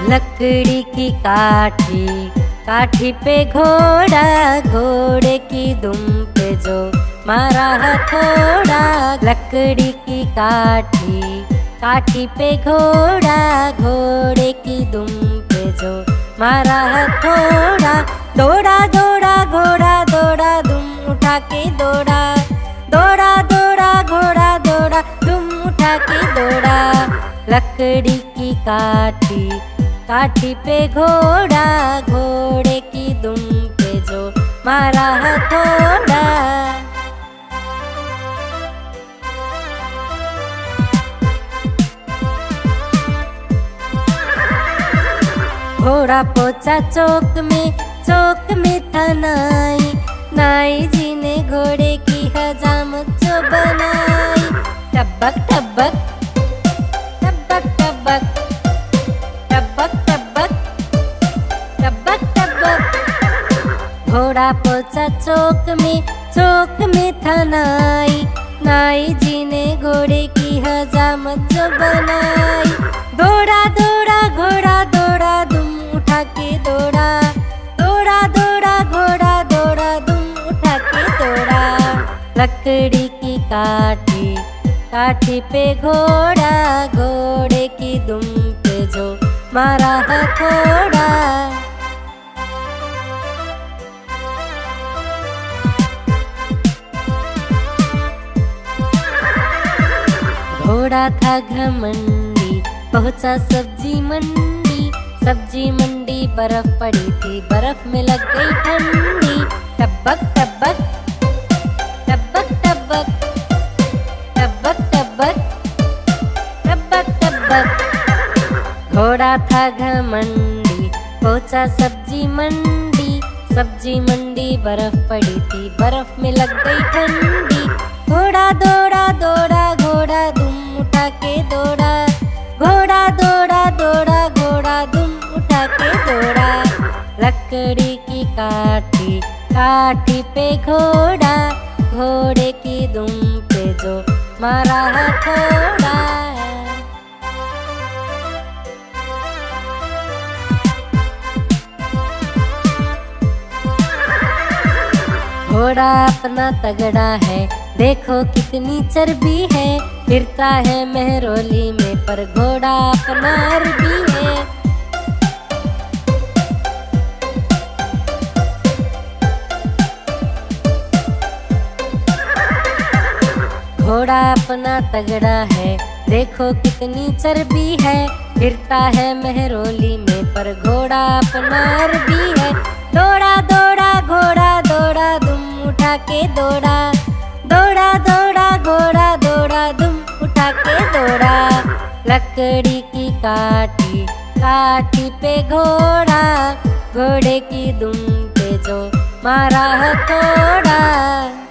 लकड़ी की काठी, काठी पे घोड़ा, घोड़े की दुम पे जो मारा हथौड़ा। लकड़ी की काठी, काठी पे घोड़ा, घोड़े की दुम पे जो मारा हथौड़ा। दौड़ा दौड़ा घोड़ा दौड़ा, दुम उठा के दौड़ा, दौड़ा दौड़ा घोड़ा दौड़ा, दुम उठा के दौड़ा। लकड़ी की काठी, काठी पे घोड़ा, घोड़े की दुम पे जो मारा हथौड़ा। घोड़ा पहुंचा चौक में था नाई, नाई जी ने घोड़े की हजामत जो बनाई। टबक टबक टबक टबक टबक टबक टबक टबक। घोड़ा पहुंचा चौक में था नाई, नाई जी ने घोड़े की हजामत जो बनाई। दौड़ा दौड़ा घोड़ा दौड़ा, दुम उठा के दौड़ा, दौड़ा दौड़ा घोड़ा दौड़ा, दुम उठा के दौड़ा। लकड़ी की काठी, काठी पे घोड़ा, घोड़े की दुम पे जो मारा हथौड़ा। घोड़ा था घमंडी, पहुंचा सब्जी मंडी, सब्जी मंडी बर्फ पड़ी थी, बर्फ में लग गई ठंडी। टबक टबक टबक टबक टबक टबक टबक टबक। घोड़ा था घमंडी, पहुंचा सब्जी मंडी, सब्जी मंडी बर्फ पड़ी थी, बर्फ में लग गई ठंडी। घोड़ा दौड़ा दौड़ा घोड़ा, दुम उठा के दौड़ा, घोड़ा दौड़ा दौड़ा घोड़ा, दुम उठा के दौड़ा। लकड़ी की काठी, काठी पे घोड़ा, घोड़े की दुम पे जो मारा हथौड़ा। घोड़ा अपना तगड़ा है, देखो कितनी चर्बी है, फिरता है मेहरौली में, पर घोड़ा अपना अरबी है। घोड़ा अपना तगड़ा है, देखो कितनी चर्बी है, फिरता है मेहरौली में, पर घोड़ा अपना अरबी है। दौड़ा दौड़ा घोड़ा दौड़ा, दुम उठा के दौड़ा, दौड़ा दौड़ा घोड़ा दौड़ा, दुम उठा के दौड़ा। लकड़ी की काठी, काठी पे घोड़ा, घोड़े की दुम पे जो मारा हथौड़ा।